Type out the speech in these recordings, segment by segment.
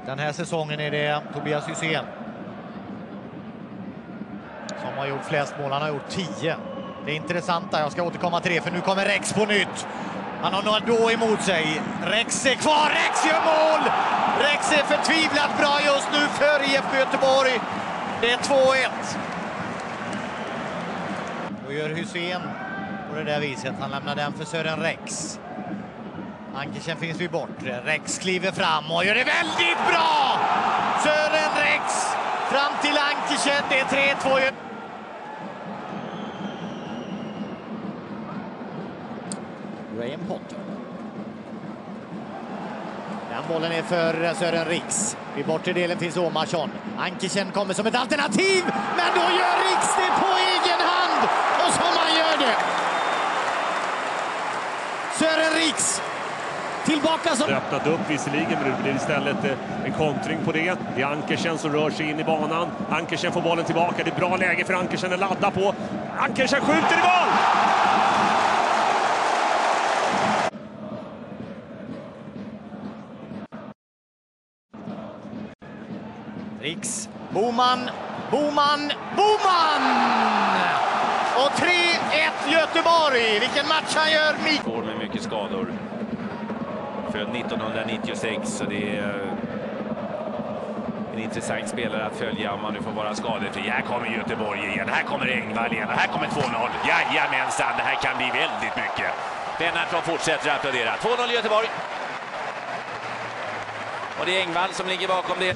Den här säsongen är det Tobias Hysén som har gjort flest mål. Han har gjort 10. Det är intressanta, jag ska återkomma till det, för nu kommer Rex på nytt. Han har några då emot sig. Rex är kvar, Rex gör mål! Rex är förtvivlat bra just nu för IFK Göteborg. Det är 2-1. Då gör Hysén på det där viset. Han lämnar den för Sören Rex. Ankersen finns vid bortre. Rex kliver fram och gör det väldigt bra! Sören Rex fram till Ankersen. Det är 3-2. Graham Potter. Den bollen är för Sören Rex. Vid bortre delen finns Omarsson. Ankersen kommer som ett alternativ, men då gör Rex det på egen hand. Och som han gör det. Sören Rex tillbaka som... Öppnat upp visserligen, men det blir istället en kontring på det. Det är Ankersen som rör sig in i banan. Ankersen får bollen tillbaka. Det är bra läge för Ankersen att ladda på. Ankersen skjuter i mål! Rex, Boman! Och 3-1 Göteborg. Vilken match han gör! Får med mycket skador. Född 1996, så det är en intressant spelare att följa om man nu får vara skadefri. Här kommer Göteborg igen. Här kommer Engvall igen. Här kommer 2-0. Jajamensan, det här kan bli väldigt mycket. Lennartsson fortsätter att applådera. 2-0 Göteborg. Och det är Engvall som ligger bakom det.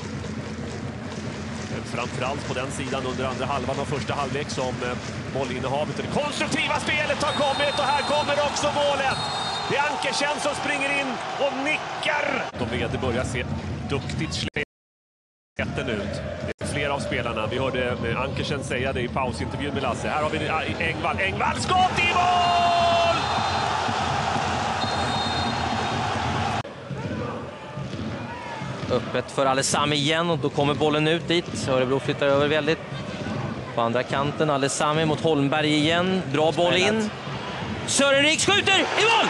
Framförallt på den sidan under andra halvan av första halvlek som bollinnehavet och det konstruktiva spelet har kommit, och här kommer också målet. Det är Ankersen som springer in och nickar. De leder börjar se duktigt släten ut. Det är flera av spelarna. Vi hörde Ankersen säga det i pausintervjun med Lasse. Här har vi Engvall skott i mål! Öppet för Alessami igen, och då kommer bollen ut dit. Örebro flyttar över väldigt. På andra kanten, Alessami mot Holmberg igen. Bra boll in. Sören Rex skjuter i mål!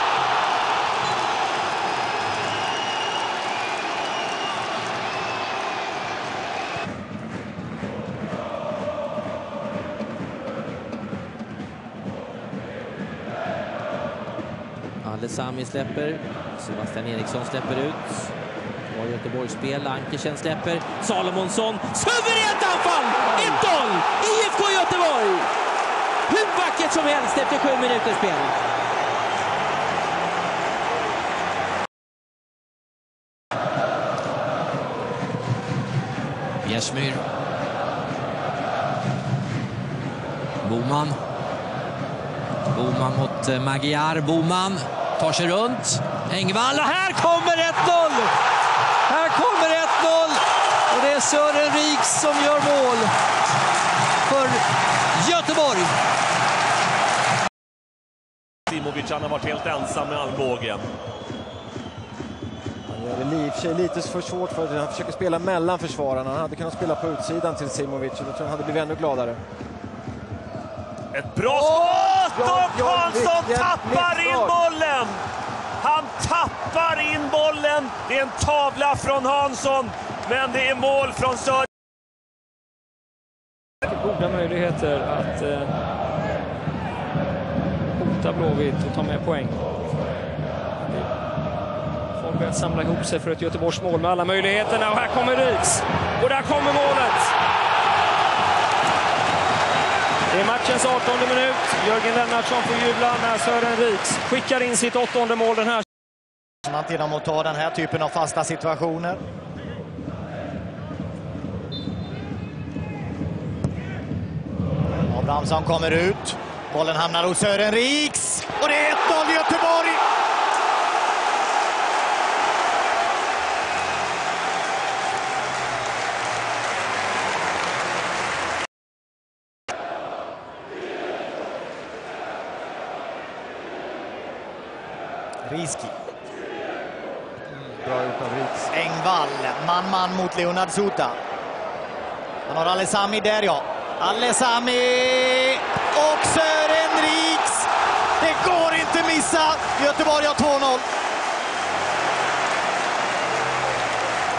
Alessami släpper. Sebastian Eriksson släpper ut. Och Göteborgsspel, Ankersen släpper. Salomonsson, suveränt anfall! 1-0! IFK Göteborg! Hur vackert som helst efter 7 minuters spel. Bjärsmyr. Boman mot Magyar. Boman tar sig runt. Engvall, och här kommer 1-0! Här kommer 1-0! Och det är Sören Rex som gör mål för Göteborg. Simovic, han har varit helt ensam med armbågen. Han gör det i och för sig lite för svårt, för han försöker spela mellan försvararna. Han hade kunnat spela på utsidan till Simovic, och då tror jag han hade blivit ännu gladare. Ett bra skott! Och Hansson tappar in bollen! Han tappar in bollen. Det är en tavla från Hansson, men det är mål från Sören. Goda möjligheter att hota Blåvitt och ta med poäng. Folk börjar samla ihop sig för ett Göteborgs mål med alla möjligheterna, och här kommer Rex. Och där kommer målet. Det är matchens 18:e minut. Jörgen Lennartsson får jubla när Sören Rex skickar in sitt 8:e mål den här. Genom att ta den här typen av fasta situationer. Abrahamsson kommer ut. Bollen hamnar hos Sören Rex. Och det är 1-0 Göteborg! Riski. Bra gjort av Rex. Engvall, man mot Leonard Suta. Han har Alessami där, ja. Alessami och Sören Rex. Det går inte missa. Göteborg har 2-0.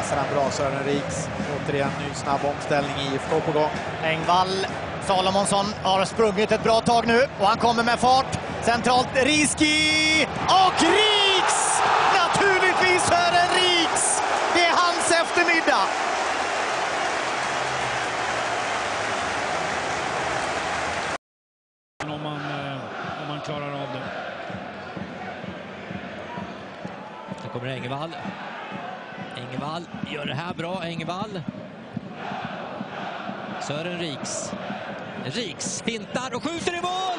läser han bra, Sören Riks. Återigen ny snabb omställning i IFK på gång. Engvall, Salomonsson har sprungit ett bra tag nu och han kommer med fart. Centralt Riski och Riks! Naturligtvis Sören Riks! Det är hans eftermiddag. Om man klarar av det. Här kommer Engvall. Engvall gör det här bra. Engvall. Sören Riks. Riks fintar och skjuter i mål!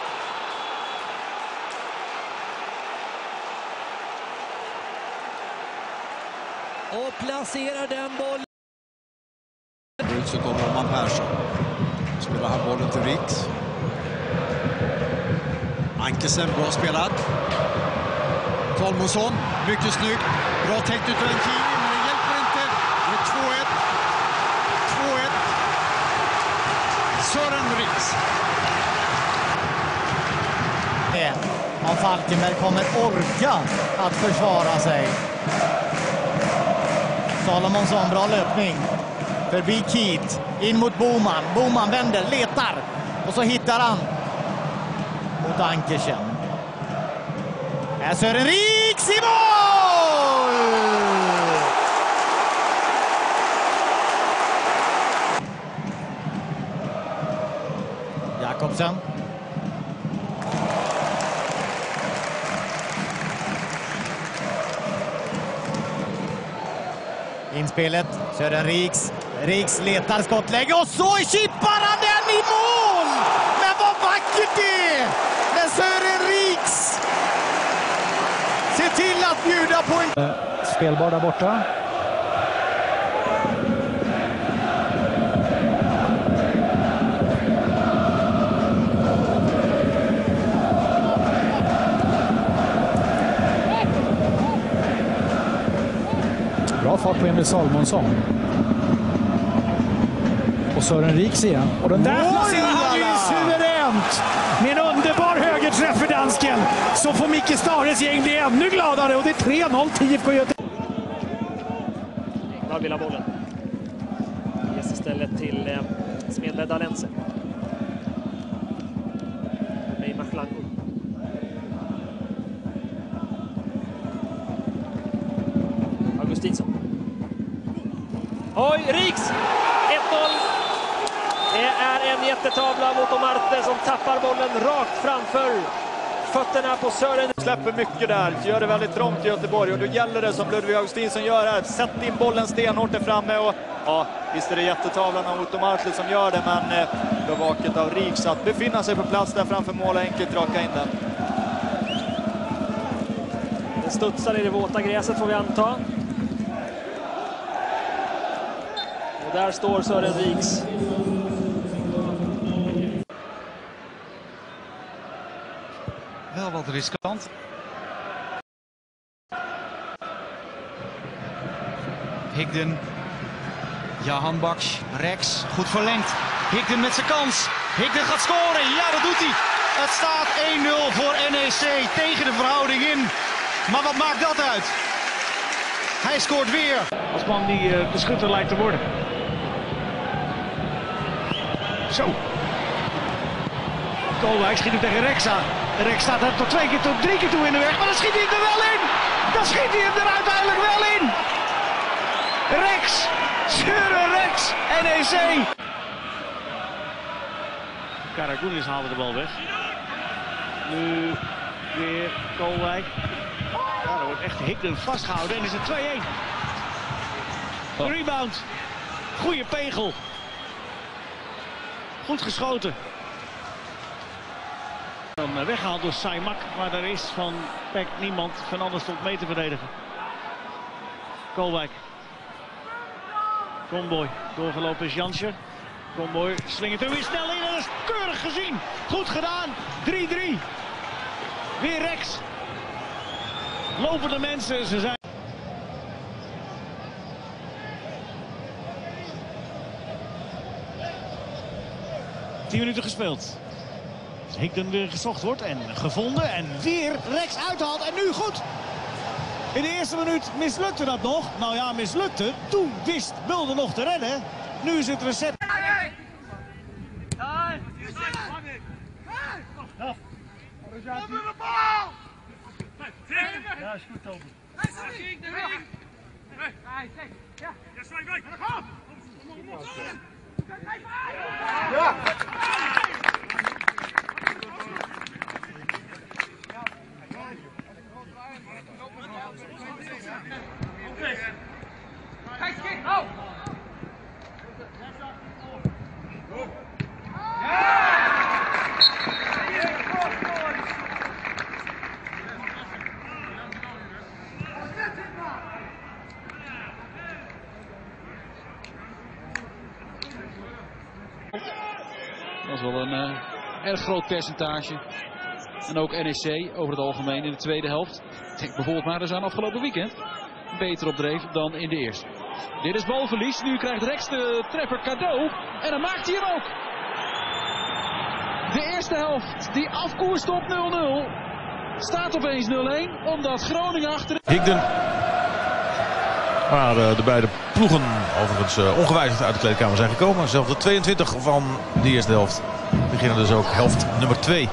Och placerar den bollen. Ut så kommer Roman Persson. Spelar han bollen till Riks. Ankesen, bra spelad. Salomonsson, mycket snyggt. Bra täckt ut Rankini, men det hjälper inte. Det är 2-1. 2-1. Sören Riks. Om Falkenberg kommer orka att försvara sig. Salomonsson, bra löpning. Förbi Keat, in mot Boman. Boman vänder, letar. Och så hittar han mot Ankersen. Här Sören Riks i mål! Jakobsen. Inspelet, Sören Riks. Riks letar skottläge och så chippar han den i mål! Men vad vackert det är! När Sören Riks ser till att bjuda på en... Spelbar där borta. Bra fart på Emil Salomonsson. Och Sören Riks igen. Och den där placerar han ju suveränt! Med en underbar högerträff för dansken. Så får Micke Stares gäng bli ännu gladare. Och det är 3-0 till IFK Göteborg. Engvall vill ha bollen. Ges istället till Smedled Alense. Mej Machlango. Augustinsson. Oj, Riks! 1-0. Det är en jättetavla mot Omarte som tappar bollen rakt framför fötterna på Sören. Släpper mycket där, gör det väldigt trångt i Göteborg och då gäller det som Ludvig Augustinsson gör här. Sätt in bollen stenhårt där framme och ja, visst är det jättetavlan av Otto Martlet som gör det, men det var vaket av Riks att befinna sig på plats där framför mål och enkelt raka in den. Den studsar i det våta gräset får vi anta. Och där står Sören Riks. Wel wat riskant. Higden. Jahan Baks. Rex. Goed verlengd. Higden met zijn kans. Higden gaat scoren. Ja, dat doet hij. Het staat 1-0 voor NEC tegen de verhouding in. Maar wat maakt dat uit? Hij scoort weer. Als man die de schutter lijkt te worden. Zo. Koolwijk schiet hem tegen Rex aan. Rex staat er tot 2 keer tot 3 keer toe in de weg. Maar dan schiet hij er wel in. Dan schiet hij hem er uiteindelijk wel in. Rex. Sören Rex. NEC. Karagounis haalde de bal weg. Nu weer Koolwijk. Ja, er wordt echt Higden vastgehouden en is het 2-1. Rebound. Goeie pegel. Goed geschoten. Dan weggehaald door Saimak, maar er is van Peck niemand. Fernandes stond mee te verdedigen. Koolwijk. Comboy. Doorgelopen is Janscher. Comboy slingert er weer snel in en dat is keurig gezien. Goed gedaan. 3-3. Weer Rex. Lopende mensen, ze zijn... 10 minuten gespeeld. Higden weer gezocht wordt en gevonden en weer Rex uithaalt en nu goed. In de eerste minuut mislukte dat nog. Nou ja, mislukte. Toen wist Mulder nog te redden. Nu is het recept. Ja, is goed, Toby. Ja! Dat is wel een erg groot percentage. En ook NEC over het algemeen in de tweede helft. Denk bijvoorbeeld maar eens aan afgelopen weekend. Beter opdreef dan in de eerste. Dit is balverlies. Nu krijgt Rex de treffer cadeau. En dan maakt hij hem ook. De eerste helft die afkoerst op 0-0. Staat opeens 0-1. Omdat Groningen achter... Higden. Waar de beide ploegen overigens ongewijzigd uit de kleedkamer zijn gekomen. Zelfs de 22 van de eerste helft beginnen dus ook helft nummer 2.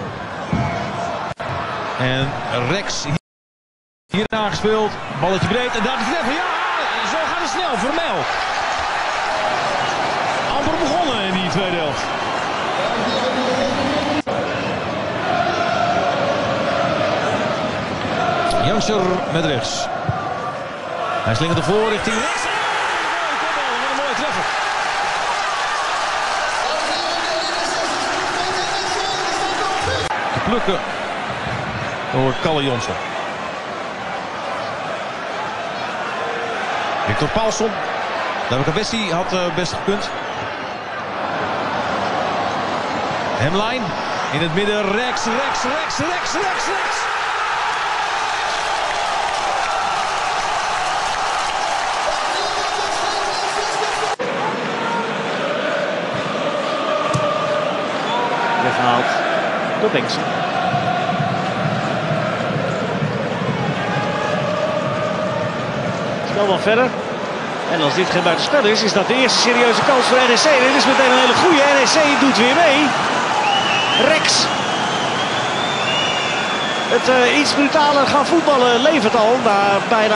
En Rex hier aangespeeld. Balletje breed en daar de treffer. Ja, zo gaat het snel voor Mel. Amper begonnen in die tweede helft. Janscher met rechts. Hij slingert ervoor richting rechts. Wat een mooie treffer. Te plukken door Kalle Jonsson. Victor Paulson. David Bessie had best gekund. Hemline in het midden. Rex. Weggehaald door Bengtsen. Spel dan verder. En als dit geen buitenspel is, is dat de eerste serieuze kans voor NEC. Dit is meteen een hele goede. NEC doet weer mee. Rex. Het iets brutaler gaan voetballen levert al na bijna...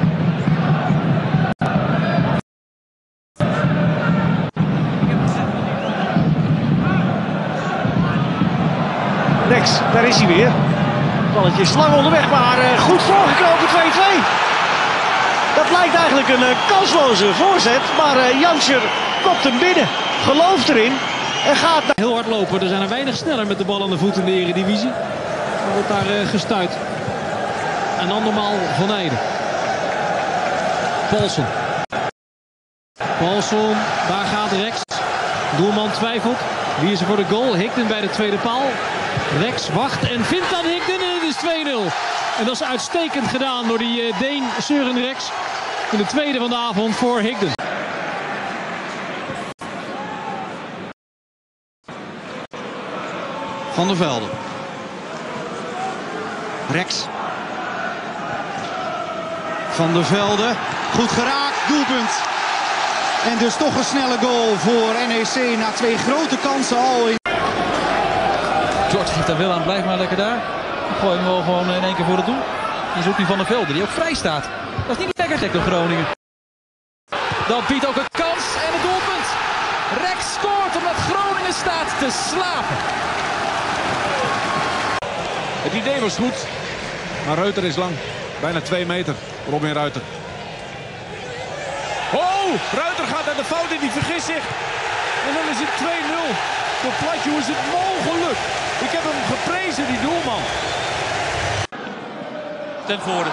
Rex, daar is hij weer. Balletje is lang onderweg, maar goed voorgekropen 2-2. Dat lijkt eigenlijk een kansloze voorzet, maar Janscher kopt hem binnen. Gelooft erin en gaat... Heel hard lopen, er zijn er weinig sneller met de bal aan de voet in de Eredivisie. Dan wordt daar gestuit. En andermaal Van Eijden. Paulson, daar gaat Rex. Doelman twijfelt. Wie is er voor de goal? Higden bij de tweede paal. Rex wacht en vindt aan Higden en het is 2-0. En dat is uitstekend gedaan door die Deen Søren Rex. In de tweede van de avond voor Higden. Van der Velde. Rex. Van der Velde. Goed geraakt. Doelpunt. En dus toch een snelle goal voor NEC na twee grote kansen al in. George geeft daar wel aan, blijf maar lekker daar. Gooi hem wel gewoon in één keer voor het doel. En zoekt die Van der Velde die ook vrij staat. Dat is niet lekker gek door Groningen. Dat biedt ook een kans en het doelpunt. Rex scoort omdat Groningen staat te slapen. Het idee was goed, maar Ruiter is lang. Bijna 2 meter. Robin Ruiter. Oh, Ruiter gaat naar de fout en die vergist zich. En dan is het 2-0. Voor Platje, hoe is het mogelijk? Ik heb hem geprezen, die doelman. Ten voorde.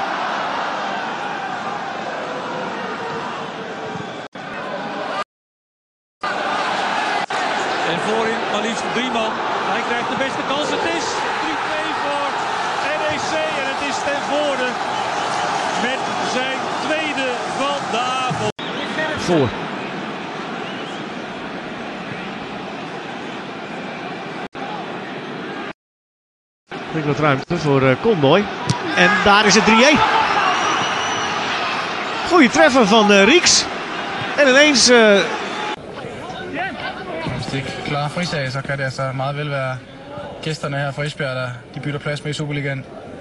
En voorin maar liefst 3 man. Hij krijgt de beste kans. Het is 3-2 voor NEC en het is ten voorde. Met zijn tweede van de avond. Voor. Ik wat ruimte voor Conboy. En daar is het 3-1. Goeie treffer van Rieks. En ineens... Hvis de ikke klarer frisag, så kan det altså meget vel være gæsterne her fra Esbjerg, der de bytter plads med i Superligaen.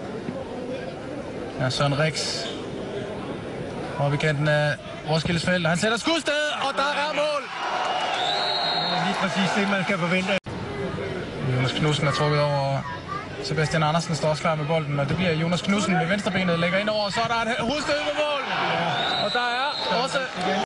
Ja, Søren Rix oppe i kanten af Roskildes felt. Han sætter skudsted, og der er mål! Det er lige præcis det, man kan forvente. Jonas Knudsen er trukket over. Sebastian Andersen står også klar med bolden, og det bliver Jonas Knudsen med venstrebenet, lægger ind over, og så er der et hovedstød på mål! Og der er også